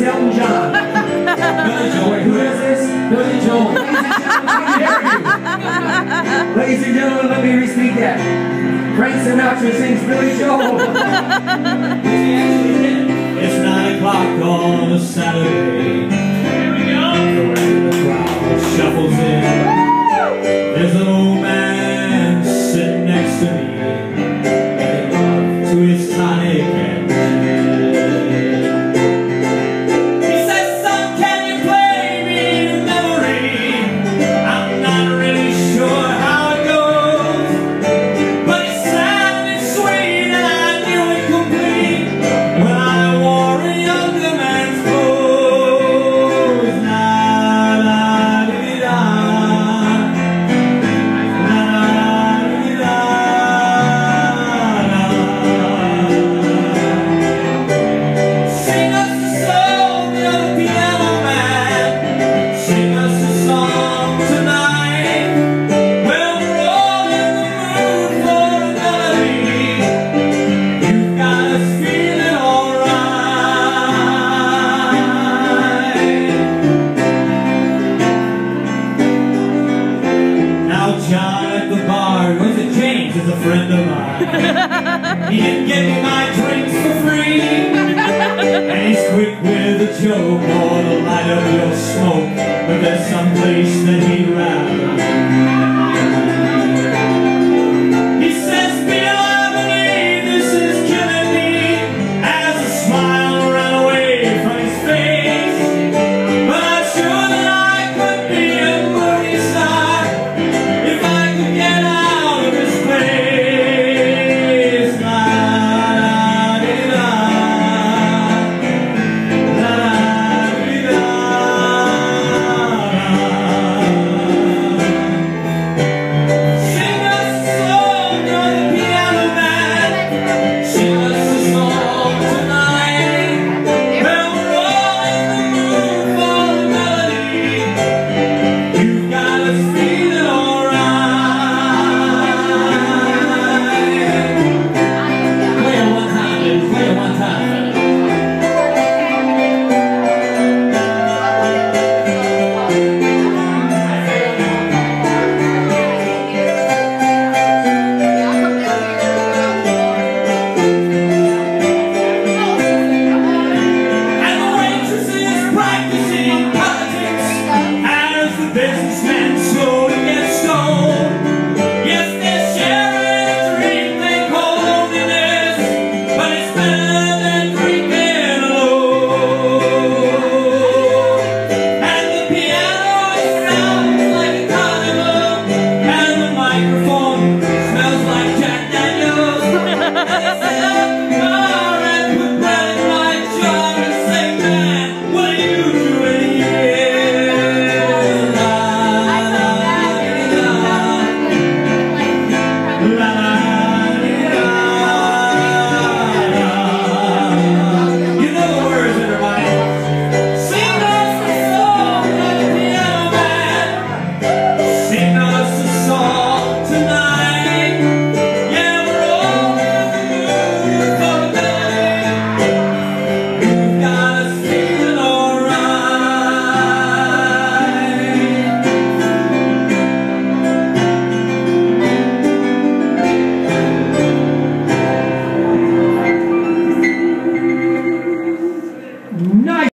Elton John. Billy Joel. Wait, who is this? Billy Joel. Ladies and gentlemen, let me re-speak that. Frank Sinatra sings Billy Joel. It's 9 o'clock on a Saturday. Here we go. The crowd shuffles in. There's an old man sitting next to me, making love to his tonic and he says, "Son, can you play me a memory? I'm not really sure how it goes, but it sounded sweet and I knew it complete when I wore a younger man's clothes." La-da-dee-da, la-da-dee-da, sing us a song, you're the piano man. Sing us a song tonight. Well, we're all in the mood for a melody. You've got us feeling alright. Now John at the bar, who's it? James is a friend of mine. He didn't get me my drinks for free, and he's quick with a joke or to light up your smoke, but there's some place that he'd rather. He says, "Bill, I believe this is killing me," as a smile ran away from his face. But I'm sure that I could be a movie star if I could get out of this place. La-da-dee-da, la-da-dee-da. Sing us a song, you're the piano man. Sing us a song tonight. Well, we're all in the mood for the melody. You've got us feeling alright. Play it one time, baby. Play it one time. And the waitress is practicing politics as the businessmen slowly get stoned. Yes, they're sharing a dream they call loneliness, but it's better than drinking alone. And the piano sounds like a carnival, and the microphone smells like Jack Daniels. And they set up the bar and put bread in my jar and say, "Man, what are you doing here?" La-da-dee-da, la-da-dee-da. You know the words that are mine. Sing us a song, you're the piano man. Sing us a song tonight. Yeah, we're all in the mood for a melody. You've got us feeling alright. Nice.